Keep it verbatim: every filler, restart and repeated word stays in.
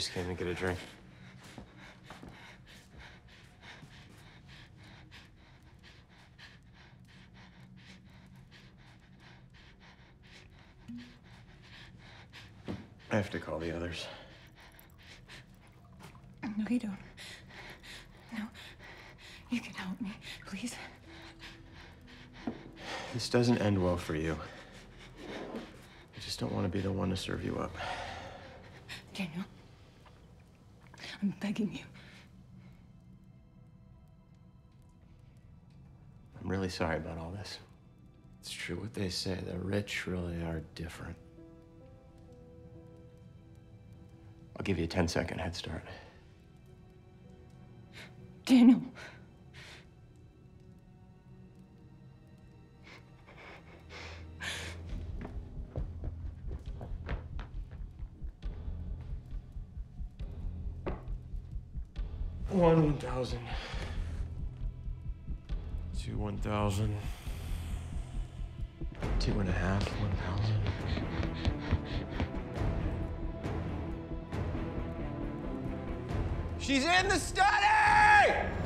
just came to get a drink. I have to call the others. No, you don't. No. You can help me, please. This doesn't end well for you. I just don't want to be the one to serve you up. Daniel, I'm begging you. I'm really sorry about all this. It's true what they say, the rich really are different. I'll give you a ten second head start. Daniel. One, one thousand. Two, one thousand. Two and a half, one thousand. She's in the study!